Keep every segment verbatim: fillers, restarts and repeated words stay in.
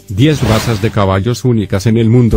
diez razas de caballos únicas en el mundo.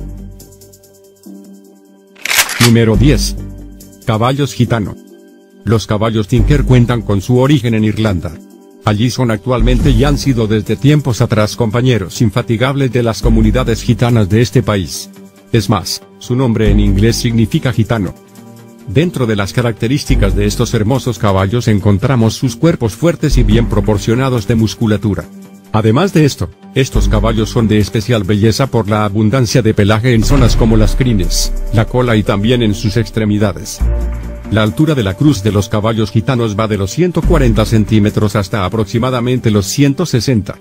Número diez. Caballos gitano. Los caballos Tinker cuentan con su origen en Irlanda. Allí son actualmente y han sido desde tiempos atrás compañeros infatigables de las comunidades gitanas de este país. Es más, su nombre en inglés significa gitano. Dentro de las características de estos hermosos caballos encontramos sus cuerpos fuertes y bien proporcionados de musculatura. Además de esto, estos caballos son de especial belleza por la abundancia de pelaje en zonas como las crines, la cola y también en sus extremidades. La altura de la cruz de los caballos gitanos va de los ciento cuarenta centímetros hasta aproximadamente los ciento sesenta.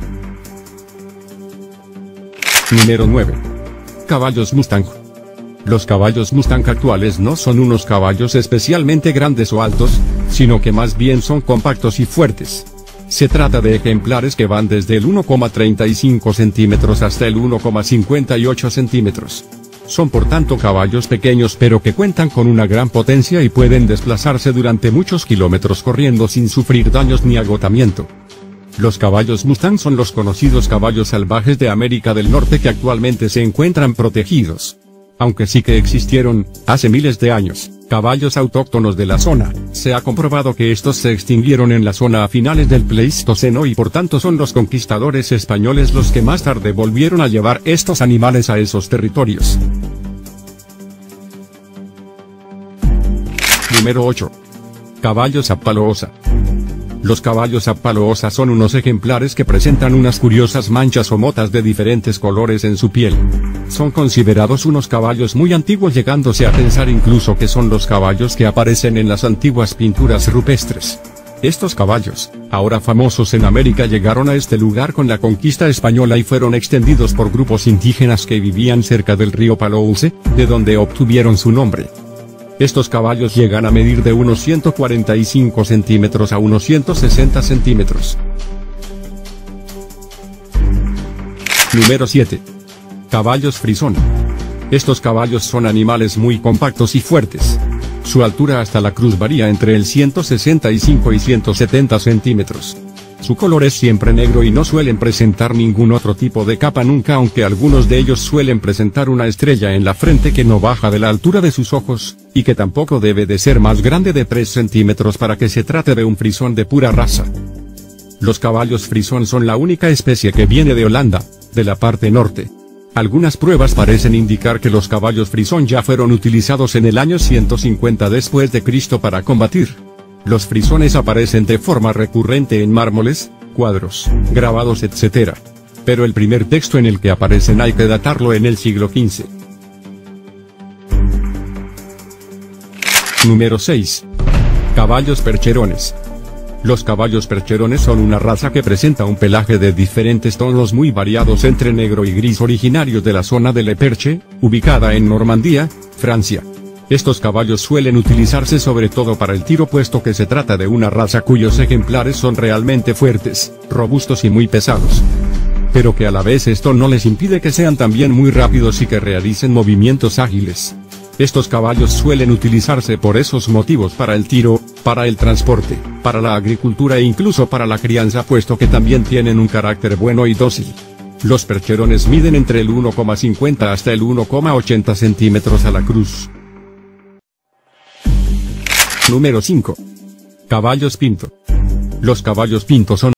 Número nueve. Caballos Mustang. Los caballos Mustang actuales no son unos caballos especialmente grandes o altos, sino que más bien son compactos y fuertes. Se trata de ejemplares que van desde el uno coma treinta y cinco centímetros hasta el uno coma cincuenta y ocho centímetros. Son por tanto caballos pequeños pero que cuentan con una gran potencia y pueden desplazarse durante muchos kilómetros corriendo sin sufrir daños ni agotamiento. Los caballos Mustang son los conocidos caballos salvajes de América del Norte que actualmente se encuentran protegidos. Aunque sí que existieron, hace miles de años, caballos autóctonos de la zona, se ha comprobado que estos se extinguieron en la zona a finales del Pleistoceno y por tanto son los conquistadores españoles los que más tarde volvieron a llevar estos animales a esos territorios. Número ocho. Caballos Apaloosa. Los caballos Apaloosa son unos ejemplares que presentan unas curiosas manchas o motas de diferentes colores en su piel. Son considerados unos caballos muy antiguos, llegándose a pensar incluso que son los caballos que aparecen en las antiguas pinturas rupestres. Estos caballos, ahora famosos en América, llegaron a este lugar con la conquista española y fueron extendidos por grupos indígenas que vivían cerca del río Palouse, de donde obtuvieron su nombre. Estos caballos llegan a medir de unos ciento cuarenta y cinco centímetros a unos ciento sesenta centímetros. Número siete. Caballos Frisón. Estos caballos son animales muy compactos y fuertes. Su altura hasta la cruz varía entre el ciento sesenta y cinco y ciento setenta centímetros. Su color es siempre negro y no suelen presentar ningún otro tipo de capa nunca, aunque algunos de ellos suelen presentar una estrella en la frente que no baja de la altura de sus ojos, y que tampoco debe de ser más grande de tres centímetros para que se trate de un frisón de pura raza. Los caballos frisón son la única especie que viene de Holanda, de la parte norte. Algunas pruebas parecen indicar que los caballos frisón ya fueron utilizados en el año ciento cincuenta después de Cristo para combatir. Los frisones aparecen de forma recurrente en mármoles, cuadros, grabados, etcétera. Pero el primer texto en el que aparecen hay que datarlo en el siglo quince. Número seis. Caballos percherones. Los caballos percherones son una raza que presenta un pelaje de diferentes tonos muy variados entre negro y gris, originarios de la zona de Le Perche, ubicada en Normandía, Francia. Estos caballos suelen utilizarse sobre todo para el tiro, puesto que se trata de una raza cuyos ejemplares son realmente fuertes, robustos y muy pesados. Pero que a la vez esto no les impide que sean también muy rápidos y que realicen movimientos ágiles. Estos caballos suelen utilizarse por esos motivos para el tiro, para el transporte, para la agricultura e incluso para la crianza, puesto que también tienen un carácter bueno y dócil. Los percherones miden entre el uno coma cincuenta hasta el uno coma ochenta centímetros a la cruz. Número cinco. Caballos Pinto. Los caballos Pinto son